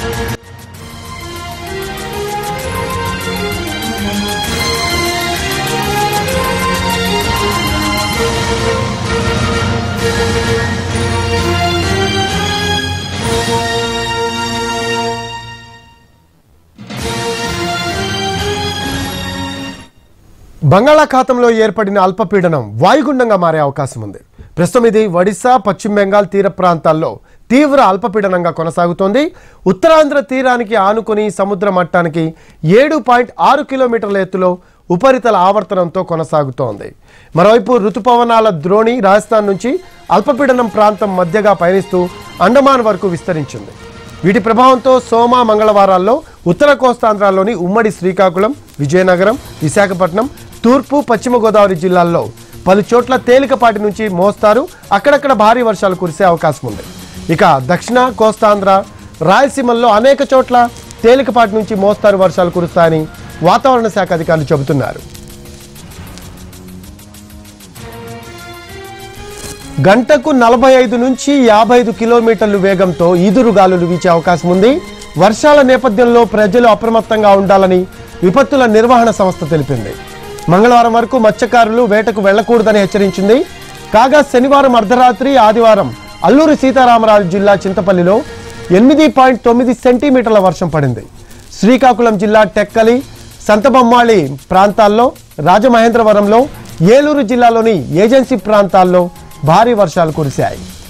బంగాళాఖాతంలో ఏర్పడిన అల్పపీడనం వాయుగుండంగా మారే అవకాశం ఉంది. ప్రస్తుతం ఇది ఒడిశా, పశ్చిమ బెంగాల్ తీర ప్రాంతాల్లో తీవ్ర అల్పపీడనంగా కొనసాగుతోంది. ఉత్తరాంధ్ర తీరానికి ఆనుకొని సముద్ర మట్టానికి 7.6 కిలోమీటర్ల ఎత్తులో ఉపరితల ఆవర్తనంతో కొనసాగుతోంది. మరోవైపు రుతుపవనాల ద్రోణి రాజస్థాన్ నుంచి అల్పపీడనం ప్రాంతం మధ్యగా పయనిస్తూ అండమాన్ వరకు విస్తరించింది. వీటి ప్రభావంతో సోమ, మంగళవారాల్లో ఉత్తర కోస్తాంధ్రాలోని ఉమ్మడి శ్రీకాకుళం, విజయనగరం, విశాఖపట్నం, తూర్పు, పశ్చిమ గోదావరి జిల్లాల్లో పలు చోట్ల తేలికపాటి నుంచి మోస్తారు, అక్కడక్కడ భారీ వర్షాలు కురిసే అవకాశం ఉంది. ఇక దక్షిణ కోస్తాంధ్ర, రాయలసీమల్లో అనేక చోట్ల తేలికపాటి నుంచి మోస్తారు వర్షాలు కురుస్తాయని వాతావరణ శాఖ అధికారులు చెబుతున్నారు. గంటకు 45 నుంచి 55 కిలోమీటర్ల వేగంతో ఈదురుగాలులు వీచే అవకాశం ఉంది. వర్షాల నేపథ్యంలో ప్రజలు అప్రమత్తంగా ఉండాలని విపత్తుల నిర్వహణ సంస్థ తెలిపింది. మంగళవారం వరకు మత్స్యకారులు వేటకు వెళ్లకూడదని హెచ్చరించింది. కాగా శనివారం అర్ధరాత్రి, ఆదివారం అల్లూరి సీతారామరాజు జిల్లా చింతపల్లిలో 8.9 సెంటీమీటర్ల వర్షం పడింది. శ్రీకాకుళం జిల్లా టెక్కలి, సంతబొమ్మాళి ప్రాంతాల్లో, రాజమహేంద్రవరంలో, ఏలూరు జిల్లాలోని ఏజెన్సీ ప్రాంతాల్లో భారీ వర్షాలు కురిశాయి.